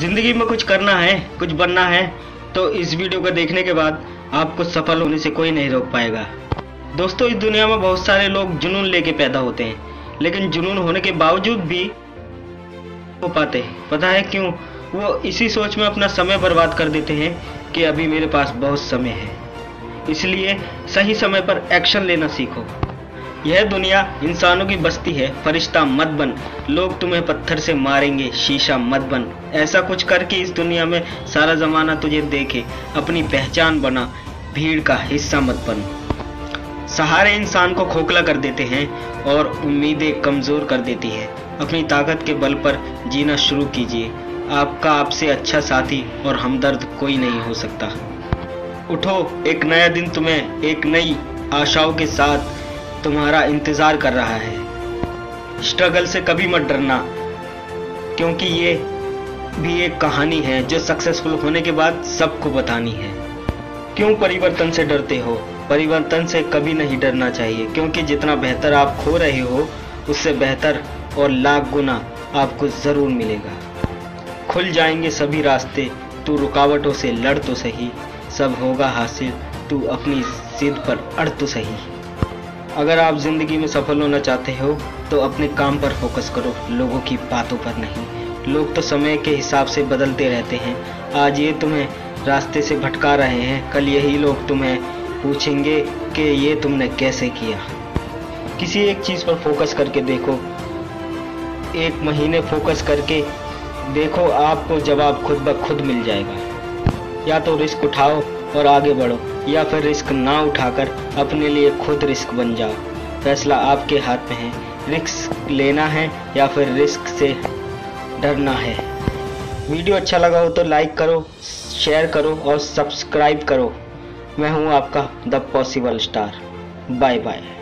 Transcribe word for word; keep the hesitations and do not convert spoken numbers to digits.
जिंदगी में कुछ करना है, कुछ बनना है, तो इस वीडियो को देखने के बाद आपको सफल होने से कोई नहीं रोक पाएगा। दोस्तों, इस दुनिया में बहुत सारे लोग जुनून लेके पैदा होते हैं, लेकिन जुनून होने के बावजूद भी हो पाते। पता है क्यों? वो इसी सोच में अपना समय बर्बाद कर देते हैं कि अभी मेरे पास बहुत समय है। इसलिए सही समय पर एक्शन लेना सीखो। यह दुनिया इंसानों की बस्ती है, फरिश्ता मत बन। लोग तुम्हें पत्थर से मारेंगे, शीशा मत बन। ऐसा कुछ करके इस दुनिया में सारा जमाना तुझे देखे, अपनी पहचान बना, भीड़ का हिस्सा मत बन। सहारे इंसान को खोखला कर देते हैं और उम्मीदें कमजोर कर देती है। अपनी ताकत के बल पर जीना शुरू कीजिए। आपका आपसे अच्छा साथी और हमदर्द कोई नहीं हो सकता। उठो, एक नया दिन तुम्हें एक नई आशाओं के साथ तुम्हारा इंतजार कर रहा है। स्ट्रगल से कभी मत डरना, क्योंकि ये भी एक कहानी है जो सक्सेसफुल होने के बाद सबको बतानी है। क्यों परिवर्तन से डरते हो? परिवर्तन से कभी नहीं डरना चाहिए, क्योंकि जितना बेहतर आप खो रहे हो उससे बेहतर और लाख गुना आपको जरूर मिलेगा। खुल जाएंगे सभी रास्ते, तू रुकावटों से लड़ तो सही। सब होगा हासिल, तू अपनी जिद पर अड़ तो सही। अगर आप जिंदगी में सफल होना चाहते हो तो अपने काम पर फोकस करो, लोगों की बातों पर नहीं। लोग तो समय के हिसाब से बदलते रहते हैं। आज ये तुम्हें रास्ते से भटका रहे हैं, कल यही लोग तुम्हें पूछेंगे कि ये तुमने कैसे किया। किसी एक चीज़ पर फोकस करके देखो, एक महीने फोकस करके देखो, आपको जवाब खुद ब खुद मिल जाएगा। या तो रिस्क उठाओ और आगे बढ़ो, या फिर रिस्क ना उठाकर अपने लिए खुद रिस्क बन जाओ। फैसला आपके हाथ में है, रिस्क लेना है या फिर रिस्क से डरना है। वीडियो अच्छा लगा हो तो लाइक करो, शेयर करो और सब्सक्राइब करो। मैं हूँ आपका the possible star. Bye bye.